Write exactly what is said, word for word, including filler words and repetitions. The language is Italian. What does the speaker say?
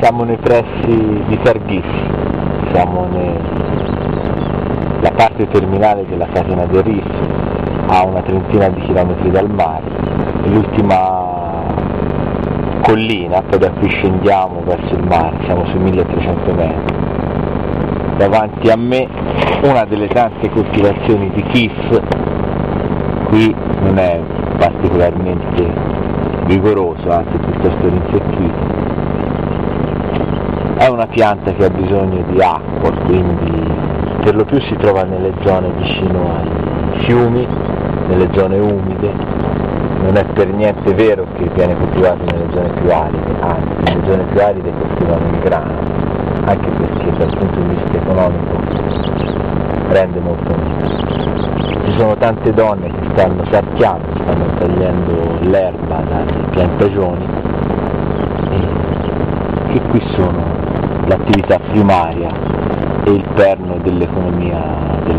Siamo nei pressi di Carghis, siamo nella parte terminale della catena del Risso, a una trentina di chilometri dal mare, l'ultima collina, poi da qui scendiamo verso il mare, siamo sui milletrecento metri. Davanti a me una delle tante coltivazioni di kiff, qui non è particolarmente vigoroso, anzi piuttosto rinfreschito. È una pianta che ha bisogno di acqua, quindi per lo più si trova nelle zone vicino ai fiumi, nelle zone umide. Non è per niente vero che viene coltivato nelle zone più aride, anzi nelle zone più aride coltivano il grano, anche perché dal punto di vista economico rende molto meno. Ci sono tante donne che stanno sarchiando, stanno tagliando l'erba dalle piantagioni, e che qui sono l'attività primaria e il perno dell'economia del